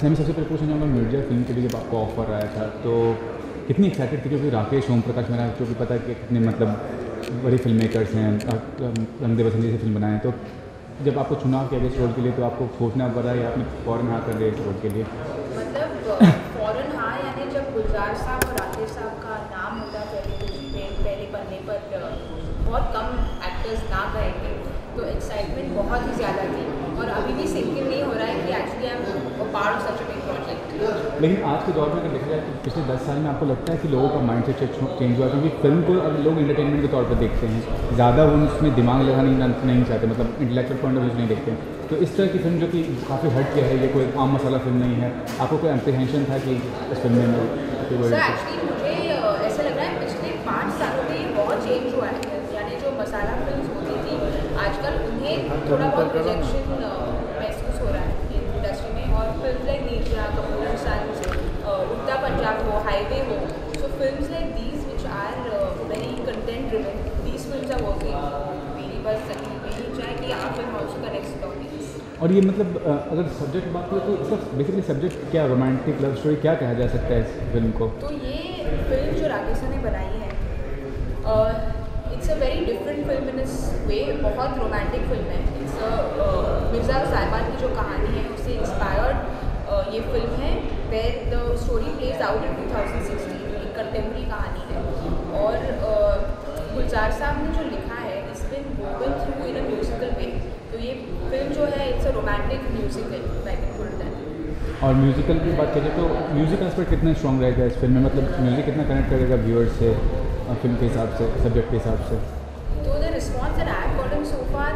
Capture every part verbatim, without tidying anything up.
अच्छा, मैं सबसे पहले पूछना चाहूँगा, मिर्जा फिल्म के लिए जब आपको ऑफर आया था तो कितनी एक्साइटेड थी? क्योंकि राकेश ओम प्रकाश मेरा जो भी पता है कि कितने मतलब बड़े फिल्म मेकर्स हैं, रंग दे बसंती से फिल्म बनाए हैं, तो जब आपको चुनाव किया गया इस रोल के लिए तो आपको सोचना पड़ा या आपने फ़ौरन हाँ कर दिया इस रोल के लिए? मतलब फ़ौरन हाँ, यानी जब गुलजार साहब और राकेश साहब का नाम होता पहले पहले पन्ने पर बहुत कम एक्टर्स ना गए थे, तो एक्साइटमेंट बहुत ही ज़्यादा थी और अभी भी सिंकिंग नहीं हो रहा है कि actually I am part of such a big project. लेकिन आज के दौर में अगर देखा जाए तो पिछले दस साल में आपको लगता है कि लोगों का माइंड सेट चेंज हुआ? क्योंकि फिल्म को अब लोग एंटरटेनमेंट के तौर पर देखते हैं, ज़्यादा वो उसमें दिमाग लगाना नहीं चाहते, मतलब इंटेलेक्चुअल पॉइंट ऑफ व्यू नहीं देखते हैं। तो इस तरह की फिल्म जो कि काफ़ी हट के है, ये कोई आम मसाला फिल्म नहीं है, आपको कोई एप्रीहेंशन था कि इस फिल्म में? सर एक्चुअली मुझे ऐसा लग रहा है पिछले पाँच सालों में ये बहुत चेंज हुआ है, यानी जो मसाला फिल्म होती थी आजकल उन्हें थोड़ा बहुत रिजेक्शन महसूस हो रहा है इंडस्ट्री में। और film like Neerja, Kapoor and sons, Udta Punjab हो, हाईवे हो, so films like these which are very content driven, these films are working. मेरी बस यही चाहे कि आप film also connects the audience. और ये मतलब अगर सब्जेक्ट बात करें तो इसका बेसिकली सब्जेक्ट क्या, रोमांटिक लव स्टोरी क्या कहा जा सकता है इस फिल्म को? तो ये फिल्म जो राकेश ने बनाई है, it's a very different film in इस वे। बहुत रोमांटिक फिल्म है। इट्स मिर्ज़ा और साहिबान की जो कहानी है उससे इंस्पायर्ड ये फिल्म है, where the story plays out in two thousand sixteen. एक कंटेम्प्रेरी कहानी है और गुलजार साहब ने जो लिखा है इस film woven through in a musical way. तो ये फिल्म जो है it's a romantic musical, I can put it that. और म्यूजिकल की बात करें तो म्यूजिक एस्पेक्ट कितना स्ट्रॉन्ग रहेगा इस फिल्म में? मतलब म्यूजिक कितना कनेक्ट करेगा व्यूअर्स से फिल्म के हिसाब से, सब्जेक्ट के हिसाब से? तो the response that I have gotten so far,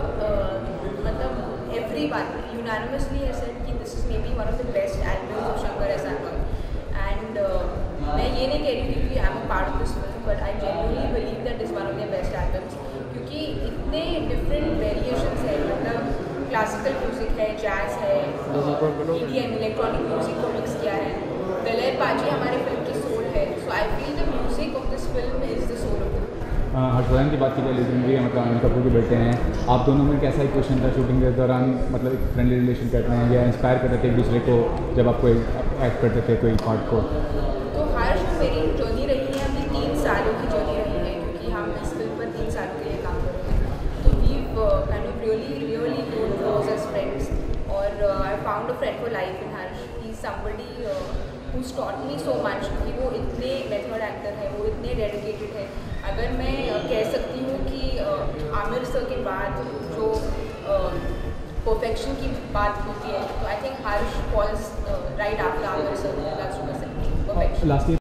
the मतलब एवरीवन यूनानिमसली हैज सेड कि this is may be one of the best albums of Shankar Ehsaan. And मैं ये नहीं कह रही थी कि I am a part of this film, but I genuinely believe that is one of the best albums, क्योंकि इतने डिफरेंट वेरिएशंस है। मतलब क्लासिकल म्यूजिक है, जैज है, ईडीएम इलेक्ट्रॉनिक म्यूजिक को मिक्स किया है, दलेर पाजी हमारे फिल्म की सोल है। So I feel the music of this film is the soul of the. Harshvardhan की बात की जाए, लेकिन भी मतलब अनिल कपूर के बेटे हैं, आप दोनों में कैसा इक्वेशन था शूटिंग के दौरान? मतलब एक फ्रेंडली रिलेशन करते हैं या इंस्पायर करते थे एक दूसरे को जब आप कोई एक्ट करते थे कोई पार्ट को? तो हर्ष मेरी जर्नी रही है, अभी तीन सालों की जर्नी रही है, क्योंकि हम इस फिल्म पर तीन साल के लिए काम कर रहे हैं। तो we kind of really really grown close as friends, और I found a friend for life in Harsh. He is somebody who's taught me so much, क्योंकि वो इतने मेथड एक्टर है, वो इतने डेडिकेटेड है। अगर मैं uh, कह सकती हूँ कि uh, आमिर सर के बाद जो परफेक्शन uh, की बात होती है, तो I think Harsh falls right after Aamir sir, perfection.